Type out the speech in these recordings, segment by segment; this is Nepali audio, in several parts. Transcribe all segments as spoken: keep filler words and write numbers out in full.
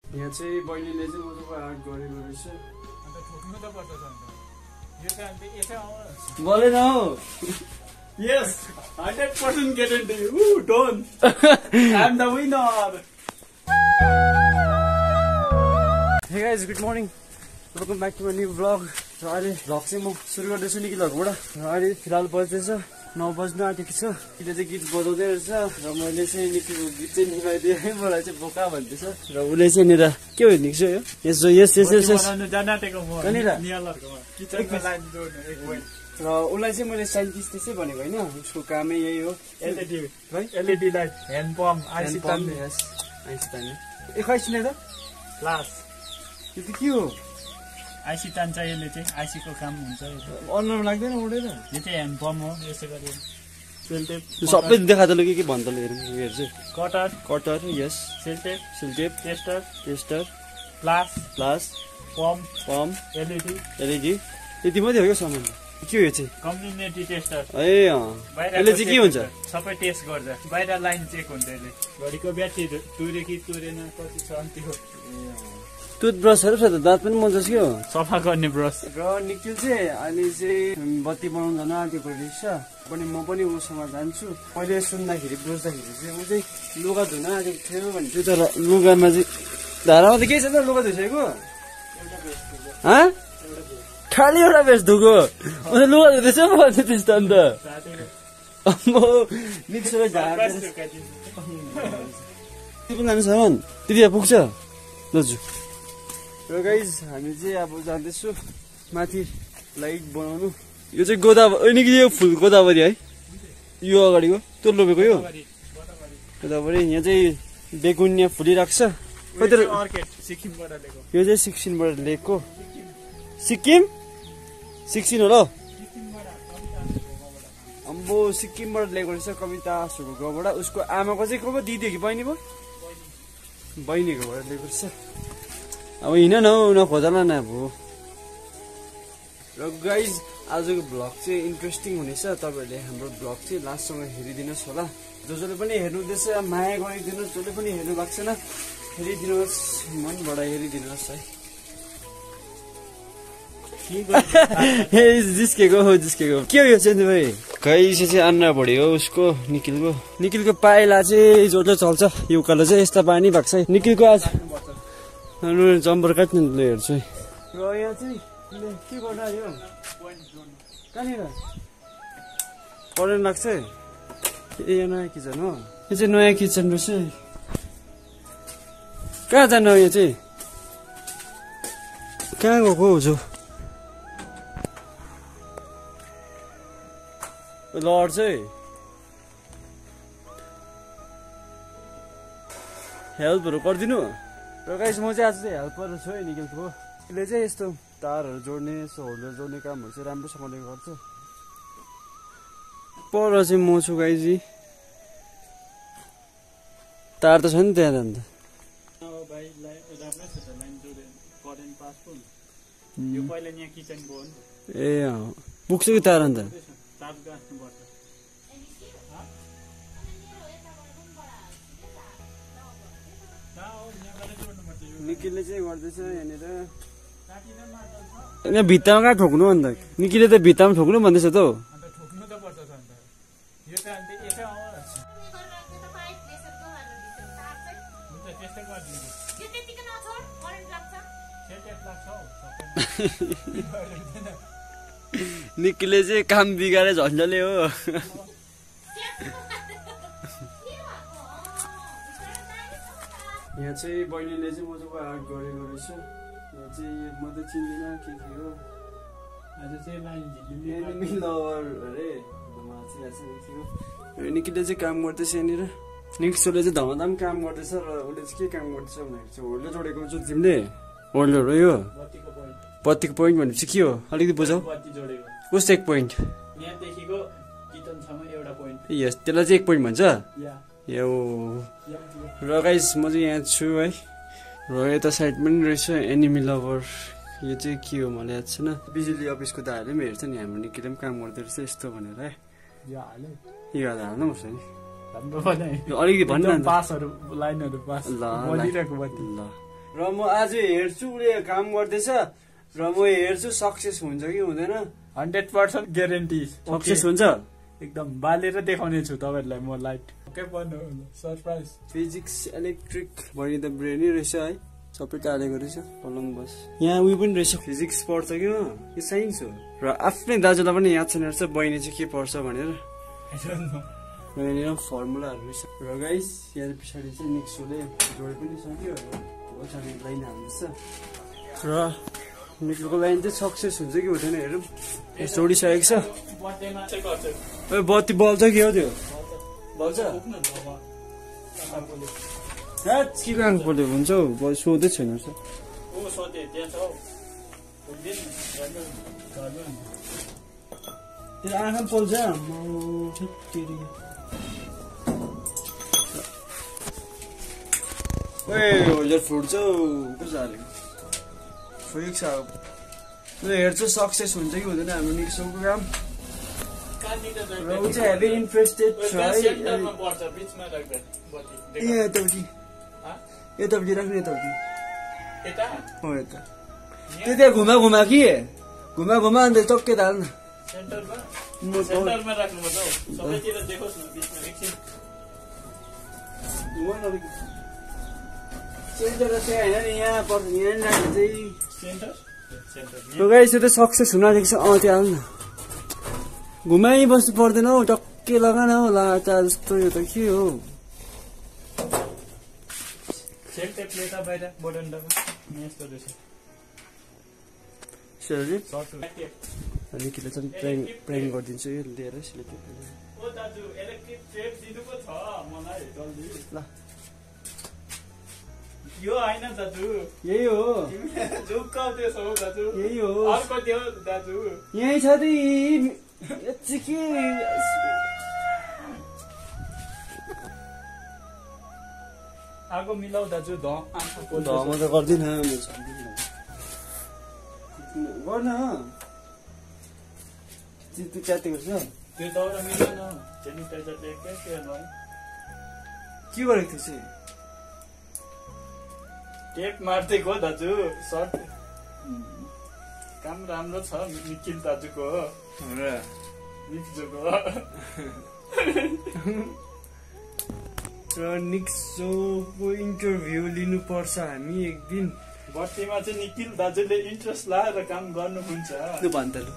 यहाँ चाहिँ बहिनीले चाहिँ मजाको आर्ट गरेको रहेछ। अन्त ठोक्नु त पर्छ अन्त यो चाहिँ अन्त यसै आउँछ बोलेन हौ। यस one hundred percent guarantee. Ooh, don't. I'm the winner. Hey guys, good morning. Welcome back to my new vlog. र अहिले भ्लग चाहिँ म सुरु गर्दैछु निखिलहरूबाट। र अहिले फिलहाल बज्दैछ नौ बज्नु आँटेको छ। निखिलले चाहिँ गीत बजाउँदै रहेछ र मैले चाहिँ निखिलको गीत चाहिँ निभाइदिएँ। मलाई चाहिँ बोका भन्दैछ र उसले चाहिँ निर के हो निक्छ यो यसो यस यस यस यस कहाँनिर र उसलाई चाहिँ मैले साइन्टिस्ट त्यसै भनेको होइन, उसको कामै यही हो। एलइडी है एलइडी लाइट ह्यान्ड पम्प आइसी तान्ने आइसी तान्ने एक्काइस नै त लास यो त के हो आइसी तान्छ यसले चाहिँ आइसीको काम हुन्छ। अनुहार लाग्दैन उडेर यो चाहिँ ह्यान्ड पम्प हो। यसो गरी सेलटेप सबै देखा त के के भन्छ ल हेरौँ हेर्छु। कटर कटर यस sellotape sellotape tester tester pliers pliers pump pump LED LED यति मात्रै हो क्या सामान के हो यो चाहिँ कम्युनिटी टेस्टर ए अँ यसले चाहिँ के हुन्छ सबै टेस्ट गर्छ। बाहिर लाइन चेक हुन्छ यसले घडीको ब्याट्री तुरे कि तुरेन कति छ त्यो टुथब्रसहरू छ त दाँत पनि मजाछ के हो सफा गर्ने ब्रस। र निखिल चाहिँ अहिले चाहिँ बत्ती बनाउनु जान आँटेको रहेछ पनि म पनि उसँग जान्छु। मैले सुन्दाखेरि बुझ्दाखेरि चाहिँ ऊ चाहिँ लुगा धुन आँटेको थियो भन्छु तर लुगामा चाहिँ धारामा त के छ त लुगा धुइसकेको खालि एउटा बेस धुको अन्त लुगा धुँदैछ भन्छ त्यस्तो अन्त मिक्सर लानु सामान त्यति पुग्छ लजु। र गाइज हामी चाहिँ अब जाँदैछु माथि लाइट बनाउनु। यो चाहिँ गोदावरी नि यो फुल गोदावरी है यो अगाडिको त्यो लोपेको यो गोदावरी। यहाँ चाहिँ बेगुनिया फुलिरहेको छ। यो चाहिँ सिक्किमबाट ल्याएको सिक्किम सिक्किम हो ल अम्बो सिक्किमबाट ल्याएको रहेछ कविता सुरुकोबाट। उसको आमाको चाहिँ को दिदी हो कि बहिनी भयो बहिनीकोबाट ल्याएको रहेछ। अब हिँड न हौ नखोजला न अब। र गाइज आजको भ्लग चाहिँ इन्ट्रेस्टिङ हुनेछ। तपाईँहरूले हाम्रो भ्लग चाहिँ लास्टसम्म हेरिदिनुहोस् होला। जो जसले पनि हेर्नुहुँदैछ माया गरिदिनुहोस्, जसले पनि हेर्नु भएको छैन हेरिदिनुहोस्, मनबाट हेरिदिनुहोस् है। जिस्केको हो जिस्केको के हो यो चाहिँ भाइ कैसे चाहिँ अन्ना बढी हो उसको निखिलको निखिलको पाइला चाहिँ जोडले चल्छ यो उकालो चाहिँ यस्ता पानी भएको छ निखिलको आज जम्पर काट्नु हेर्छु। र यहाँ चाहिँ के गर्नु आयो कहाँनिर करेन्ट लाग्छ ए यो नयाँ किचन हो। यो चाहिँ नयाँ किचन रहेछ। कहाँ जानु यो चाहिँ कहाँ गएको हो जो लड चाहिँ हेल्पहरू गरिदिनु। र गाइस म चाहिँ आज चाहिँ हेल्पर छु है निखिलको। यसले चाहिँ यस्तो तारहरू जोड्ने यस्तो होल्डर जोड्ने कामहरू चाहिँ राम्रोसँगले गर्छ। पर चाहिँ म छु गाइजी तार त छ नि त्यहाँ अन्त ए अँ पुग्छ कि तार अन्त निखिलले चाहिँ गर्दैछ यहाँनिर। यहाँ भित्तामा कहाँ ठोक्नु अन्त निखिलले त भित्तामा ठोक्नु भन्दैछ त हौ। निखिलले चाहिँ काम बिगारे झन्झले हो। यहाँ चाहिँ बहिनीले चाहिँ मजाको आर्ट गरेको रहेछ। यहाँ चाहिँ म त चिन्दिनँ के के हो आज चाहिँ एनिमी लभर अरे निखिलले चाहिँ काम गर्दैछ यहाँनिर। निक्सोले चाहिँ धमाधम काम गर्दैछ र उसले चाहिँ के काम गर्दैछ भन्दाखेरि चाहिँ होल्डर जोडेको हुन्छ तिमीले होल्डर हो यो बत्तीको पोइन्ट भनेपछि के हो अलिकति बुझाउ कस्तो एक पोइन्ट यस त्यसलाई चाहिँ एक पोइन्ट भन्छ यो। र गाइस म चाहिँ यहाँ छु है र यता साइड पनि रहेछ एनिमी लभर। यो चाहिँ के हो मलाई याद छैन। बिजुली अफिसको दाहरूले पनि हेर्छ नि हाम्रो निखिलले पनि काम गर्दो रहेछ यस्तो भनेर है। यो हाल्नुपर्छ नि अलिकति भन्नु ल र म आज हेर्छु उसले काम गर्दैछ र म हेर्छु सक्सेस हुन्छ कि हुँदैन हन्ड्रेड पर्सेन्ट ग्यारेन्टी सक्सेस हुन्छ एकदम बालेर देखाउने छु तपाईँहरूलाई म लाइट के भन्नु सरप्राइज फिजिक्स इलेक्ट्रिक भरि त ब्रेनै रहेछ है सबै टालेको रहेछ कोलम्बस यहाँ उयो पनि रहेछ फिजिक्स पढ्छ कि हो यो साइन्स हो र आफ्नै दाजुलाई पनि याद छैन रहेछ बहिनी चाहिँ के पढ्छ भनेर र यहाँनिर फर्मुलाहरू रहेछ र गाइस यहाँ पछाडि चाहिँ निक्सोले जोडे पनि सक्यो पछाडि लाइन हाल्दैछ र निक्लोको लाइन चाहिँ सक्सेस हुन्छ कि हुँदैन हेरौँ जोडिसकेको छ बत्ती बल्छ कि हो त्यो बल्छ के कहाँ पल्यो हुन्छ हौ सोधै छैन त्यो आँखा पोल्छ होल्डर फुट्छ कस्तो हालेको फुक छ हेर्छु सक्सेस हुन्छ कि हुँदैन हाम्रो निक्सोको काम र ऊ चाहिँ हेभी इन्ट्रेस्टेड छ है ए यतापट्टि यतापट्टि राख्ने यतापट्टि हो यता त्यो त्यहाँ घुमा घुमा कि घुमा घुमा अन्त टक्कै त हाल्न सेन्टर चाहिँ होइन नि यहाँ पर्छ यहाँ राख्ने चाहिँ गाइस यो त सक्सेस हुन आँटेको छ अँ त्यो हाल्नु न घुमाइबस्नु पर्दैन हौ टक्कै लगान हौ लाटा जस्तो यो त के हो निकिले चाहिँ प्रेङ प्रेङ गरिदिन्छु यो लिएर ल यो होइन दाजु यही हो झुक्काउँदैछौ दाजु यही हो अर्को त्यो दाजु यही छ नि के आगो मिलाउ दाजु ध म त गर्दिन गर्न त्यो च्याति गर्छ त्यो दाउरा मिलाउन सेनिटाइजरले के के भयो के गरेको थियो चाहिँ टेप मार्दैको दाजु सर्ट काम राम्रो छ निखिल दाजुको हो र निक्सोको र निक्सोको इन्टरभ्यू लिनुपर्छ हामी एक दिन बत्तीमा चाहिँ निखिल दाजुले इन्ट्रेस्ट लाएर काम गर्नुहुन्छ त्यो भन्थ्यो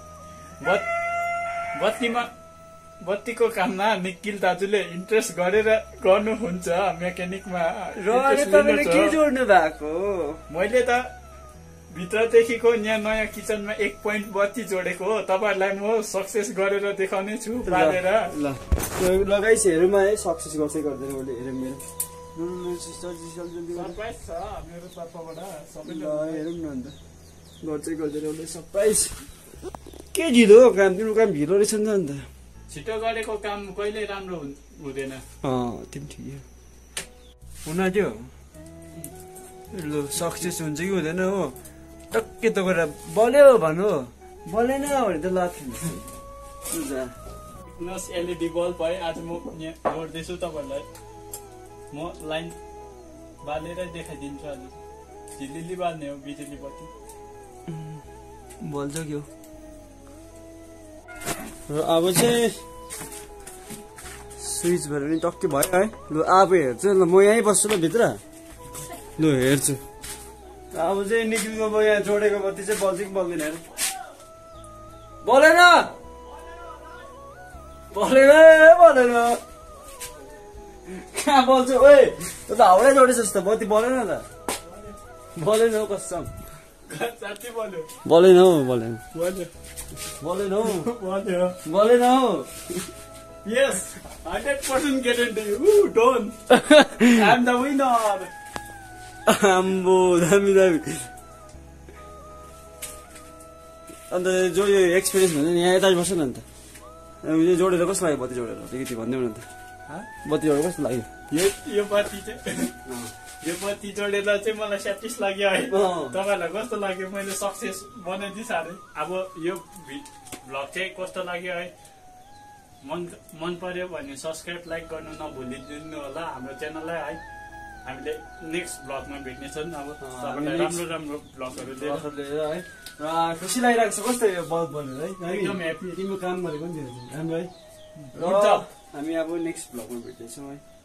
बत्तीमा बत्तीको काममा निखिल दाजुले इन्ट्रेस्ट गरेर गर्नुहुन्छ मेकानिकमा र तपाईँले के जोड्नु भएको मैले त भित्रदेखिको यहाँ नयाँ किचनमा एक पोइन्ट बत्ती जोडेको हो तपाईँहरूलाई म सक्सेस गरेर देखाउने छु बालेर ल लगाइस हेरौँ है सक्सेस गर्दै गर्दैन उसले हेरौँ मेरो सरप्राइज छ मेरो तर्फबाट हेरौँ न अन्त गर्दै गर्दैन उसले सरप्राइज के ढिलो काम तिम्रो काम ढिलो रहेछ नि त अन्त छिटो गरेको काम कहिले राम्रो हुँदैन अँ त्यो पनि ठिकै हुन त्यो ल सक्सेस हुन्छ कि हुँदैन हो टक्कै त गरेर बल्यो भन्नु बलेन भने त लाग्छ एलइडी बल्ब है आज म यहाँ जोड्दैछु तपाईँहरूलाई म लाइन बालेर देखाइदिन्छु आज झिलिली बाल्ने हो बिजुली बत्ती बल्छ क्या र अब चाहिँ स्विच भएर नि टक्कै भयो है लु अब हेर्छु ल म यहीँ बस्छु ल भित्र लु हेर्छु अब चाहिँ निक्लिको म यहाँ जोडेको बत्ती चाहिँ बल्छ कि बल्दैन हेर बलेन बलेन बलेन कहाँ बल्छ ओए त त हाउडै जोडेछ जस्तो बत्ती बलेन त बलेन हौ कसम बलेन हौ बलेन बलेन हौ बलेन हौ Yes, hundred percent guarantee. Ooh, don't. I'm the winner. आम्बो दामी दामी अन्त जो यो एक्सपिरियन्स भन्छ नि यहाँ यता बस्छ नि अन्त यो जोडेर कस्तो लाग्यो बत्ती जोडेर अलिकति भनिदेऊ न त बत्ती जोडेर कस्तो लाग्यो यो यो बत्ती चाहिँ यो बत्ती जोडेर चाहिँ मलाई स्याटिस लाग्यो है तपाईँहरूलाई कस्तो लाग्यो मैले सक्सेस बनाइदिएँ साह्रै अब यो भ्लग चाहिँ कस्तो लाग्यो है मन मन पर्यो भने सब्सक्राइब लाइक गर्नु नभुलिदिनु होला हाम्रो च्यानललाई है हामीले नेक्स्ट ब्लगमा भेट्नेछन् अब तपाईँलाई राम्रो राम्रो ब्लगहरू लिएर लिएर है र खुसी लागिरहेको छ कस्तो यो बल्ब बनेर है एकदम ह्याप्पी तिम्रो काम गरेको नि राम्रो है र हुन्छ हामी अब नेक्स्ट ब्लगमा भेट्नेछौँ है